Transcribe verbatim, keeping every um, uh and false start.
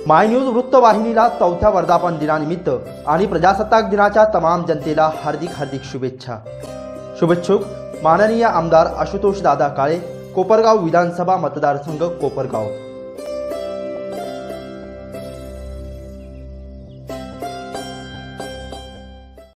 माय news वृत्तवाहिनीला चौथ्या वर्धापन दिनानिमित्त आणि प्रजासत्ताक दिनाच्या तमाम जनतेला हार्दिक हार्दिक शुभेच्छा। शुभेच्छुक माननीय आमदार आशुतोष दादा काळे, कोपरगाव विधानसभा मतदारसंघ कोपरगाव।